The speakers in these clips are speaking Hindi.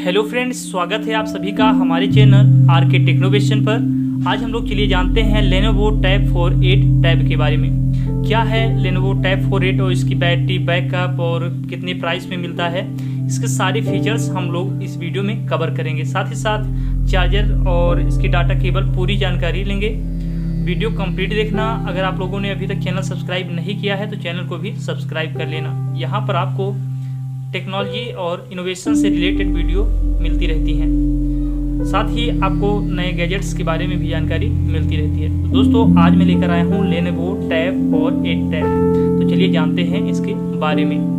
हेलो फ्रेंड्स, स्वागत है आप सभी का हमारे चैनल आरके टेक्नोवेशन पर। आज हम लोग चलिए जानते हैं लेनोवो टैब 4a टैब के बारे में। क्या है लेनोवो टैब 4a और इसकी बैटरी बैकअप और कितने प्राइस में मिलता है, इसके सारे फीचर्स हम लोग इस वीडियो में कवर करेंगे। साथ ही साथ चार्जर और इसकी डाटा केबल पूरी जानकारी लेंगे। वीडियो कंप्लीट देखना। अगर आप लोगों ने अभी तक चैनल सब्सक्राइब नहीं किया है तो चैनल को भी सब्सक्राइब कर लेना। यहाँ पर आपको टेक्नोलॉजी और इनोवेशन से रिलेटेड वीडियो मिलती रहती हैं। साथ ही आपको नए गैजेट्स के बारे में भी जानकारी मिलती रहती है। तो दोस्तों, आज मैं लेकर आया हूँ लेनोवो टैब 4a टैब। तो चलिए जानते हैं इसके बारे में।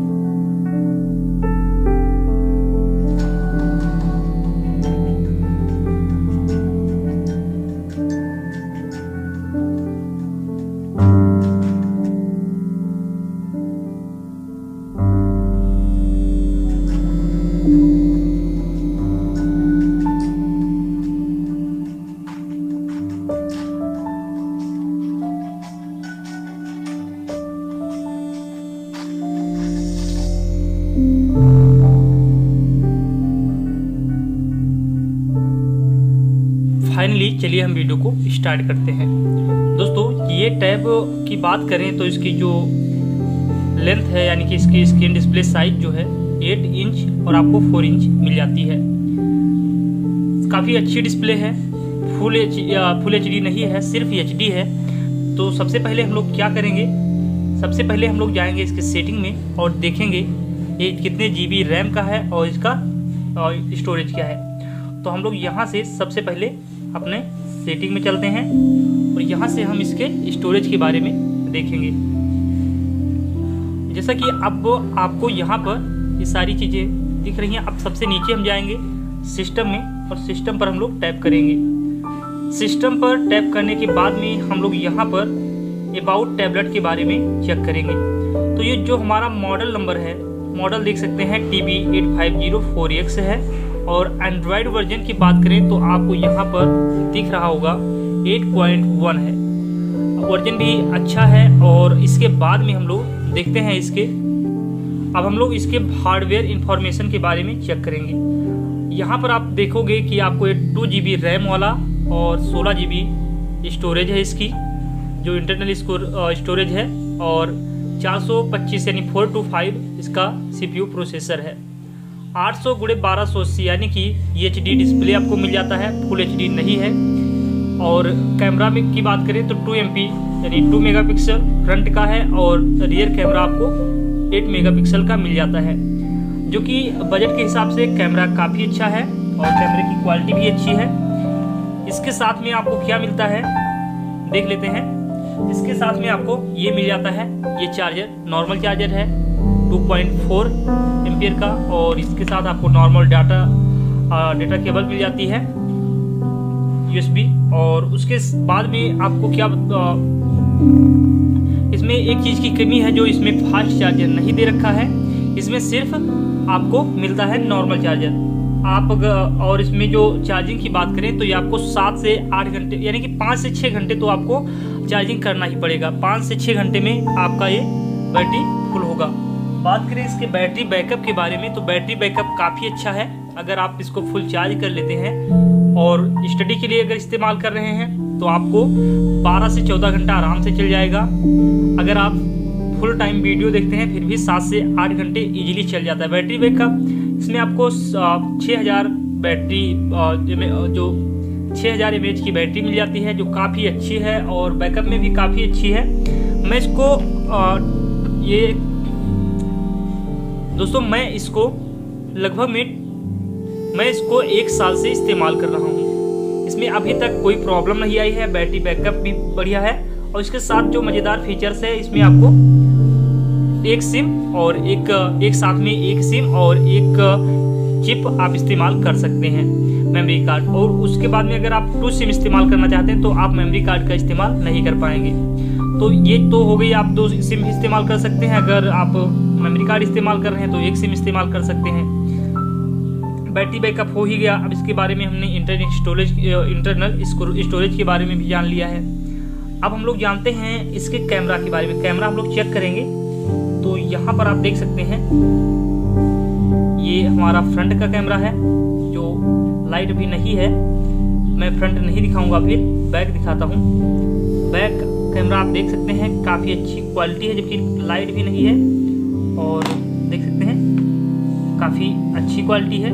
फाइनली चलिए हम वीडियो को स्टार्ट करते हैं। दोस्तों, ये टैब की बात करें तो इसकी जो लेंथ है, यानी कि इसकी स्क्रीन डिस्प्ले साइज जो है 8 इंच और आपको 4 इंच मिल जाती है। काफ़ी अच्छी डिस्प्ले है। फुल एचडी नहीं है, सिर्फ एचडी है। तो सबसे पहले हम लोग क्या करेंगे, सबसे पहले हम लोग जाएंगे इसके सेटिंग में और देखेंगे ये कितने GB रैम का है और इसका स्टोरेज क्या है। तो हम लोग यहाँ से सबसे पहले अपने सेटिंग में चलते हैं और यहाँ से हम इसके स्टोरेज के बारे में देखेंगे। जैसा कि अब आपको यहाँ पर ये सारी चीज़ें दिख रही हैं। अब सबसे नीचे हम जाएंगे सिस्टम में और सिस्टम पर हम लोग टैप करेंगे। सिस्टम पर टैप करने के बाद में हम लोग यहाँ पर अबाउट टैबलेट के बारे में चेक करेंगे। तो ये जो हमारा मॉडल नंबर है, मॉडल देख सकते हैं TB8504X है। और एंड्रॉयड वर्जन की बात करें तो आपको यहाँ पर दिख रहा होगा 8.1 है। वर्जन भी अच्छा है। और इसके बाद में हम लोग देखते हैं अब हम लोग इसके हार्डवेयर इंफॉर्मेशन के बारे में चेक करेंगे। यहाँ पर आप देखोगे कि आपको 2 GB रैम वाला और 16 GB स्टोरेज है। इसकी जो इंटरनल स्टोरेज है और 425 यानी 425 इसका CPU प्रोसेसर है। 800x1280 यानी कि HD डिस्प्ले आपको मिल जाता है, फुल HD नहीं है। और कैमरा में की बात करें तो 2MP यानी 2 मेगापिक्सल फ्रंट का है और रियर कैमरा आपको 8 मेगापिक्सल का मिल जाता है, जो कि बजट के हिसाब से कैमरा काफ़ी अच्छा है और कैमरे की क्वालिटी भी अच्छी है। इसके साथ में आपको क्या मिलता है देख लेते हैं। इसके साथ में आपको ये मिल जाता है, ये चार्जर नॉर्मल चार्जर है 2.4 एम्पियर का। और इसके साथ आपको नॉर्मल डाटा केबल मिल जाती है USB। और उसके बाद में आपको क्या इसमें एक चीज़ की कमी है, जो इसमें फास्ट चार्जर नहीं दे रखा है। इसमें सिर्फ आपको मिलता है नॉर्मल चार्जर। और इसमें जो चार्जिंग की बात करें तो ये आपको 7 से 8 घंटे यानी कि 5 से 6 घंटे तो आपको चार्जिंग करना ही पड़ेगा। 5 से 6 घंटे में आपका ये बैटरी फुल होगा। बात करें इसके बैटरी बैकअप के बारे में तो बैटरी बैकअप काफ़ी अच्छा है। अगर आप इसको फुल चार्ज कर लेते हैं और स्टडी के लिए अगर इस्तेमाल कर रहे हैं तो आपको 12 से 14 घंटा आराम से चल जाएगा। अगर आप फुल टाइम वीडियो देखते हैं फिर भी 7 से 8 घंटे इजीली चल जाता है। बैटरी बैकअप इसमें आपको 6000 बैटरी जो 6000 mAh की बैटरी मिल जाती है, जो काफ़ी अच्छी है और बैकअप में भी काफ़ी अच्छी है। मैं इसको दोस्तों मैं इसको लगभग 1 साल से इस्तेमाल कर रहा हूँ। इसमें अभी तक कोई प्रॉब्लम नहीं आई है। बैटरी बैकअप भी बढ़िया है। और इसके साथ जो मज़ेदार फीचर्स है, इसमें आपको एक सिम और एक साथ में एक सिम और एक चिप आप इस्तेमाल कर सकते हैं, मेमोरी कार्ड। और उसके बाद में अगर आप 2 सिम इस्तेमाल करना चाहते हैं तो आप मेमोरी कार्ड का इस्तेमाल नहीं कर पाएंगे। तो ये तो हो गई, आप 2 सिम इस्तेमाल कर सकते हैं। अगर आप मेमोरी कार्ड इस्तेमाल कर रहे हैं तो 1 सिम इस्तेमाल कर सकते हैं। बैटरी बैकअप हो ही गया। अब इसके बारे में हमने इंटरनल स्टोरेज के बारे में भी जान लिया है। अब हम लोग जानते हैं इसके कैमरा के बारे में। कैमरा हम लोग चेक करेंगे तो यहाँ पर आप देख सकते हैं ये हमारा फ्रंट का कैमरा है लाइट भी नहीं है। मैं फ्रंट नहीं दिखाऊंगा, फिर बैक दिखाता हूँ। बैक कैमरा आप देख सकते हैं काफ़ी अच्छी क्वालिटी है, जबकि लाइट भी नहीं है और देख सकते हैं काफ़ी अच्छी क्वालिटी है।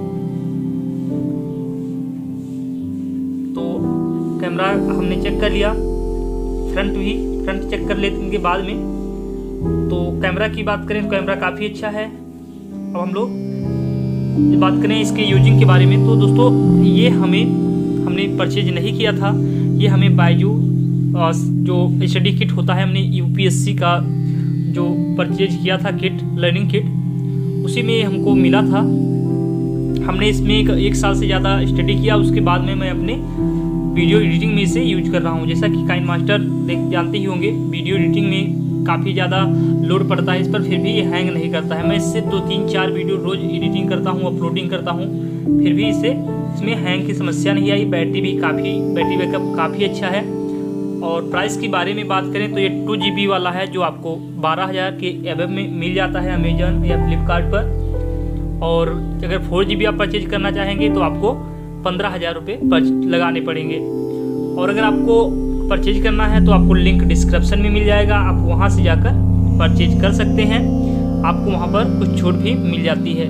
तो कैमरा हमने चेक कर लिया, फ्रंट चेक कर लेते हैं बाद में। तो कैमरा की बात करें तो कैमरा काफ़ी अच्छा है। अब हम लोग बात करें इसके यूजिंग के बारे में, तो दोस्तों ये हमने परचेज नहीं किया था, ये हमें बायजू जो स्टडी किट होता है, हमने यूपीएससी का जो परचेज किया था किट, लर्निंग किट, उसी में हमको मिला था। हमने इसमें एक साल से ज़्यादा स्टडी किया, उसके बाद में मैं अपने वीडियो एडिटिंग में इसे यूज कर रहा हूँ। जैसा कि काइनमास्टर जानते ही होंगे, वीडियो एडिटिंग में काफ़ी ज़्यादा लोड पड़ता है इस पर, फिर भी ये हैंग नहीं करता है। मैं इससे 2-3-4 वीडियो रोज़ एडिटिंग करता हूँ, अपलोडिंग करता हूँ, फिर भी इसमें हैंग की समस्या नहीं आई। बैटरी बैकअप काफ़ी अच्छा है। और प्राइस के बारे में बात करें तो ये 2 GB वाला है, जो आपको 12,000 के एबव में मिल जाता है अमेजन या फ्लिपकार्ट पर। और अगर 4 GB आप परचेज करना चाहेंगे तो आपको 15,000 रुपये लगाने पड़ेंगे। और अगर आपको परचेज करना है तो आपको लिंक डिस्क्रिप्शन में मिल जाएगा, आप वहां से जाकर परचेज कर सकते हैं, आपको वहां पर कुछ छूट भी मिल जाती है।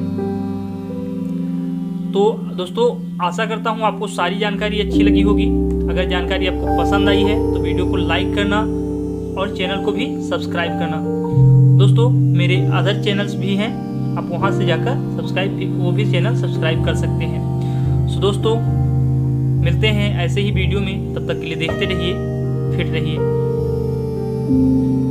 तो दोस्तों आशा करता हूं आपको सारी जानकारी अच्छी लगी होगी। अगर जानकारी आपको पसंद आई है तो वीडियो को लाइक करना और चैनल को भी सब्सक्राइब करना। दोस्तों मेरे अदर चैनल्स भी हैं, आप वहां से जाकर वो भी चैनल सब्सक्राइब कर सकते हैं। सो दोस्तों मिलते हैं ऐसे ही वीडियो में, तब तक के लिए देखते रहिए, फिट रहिए।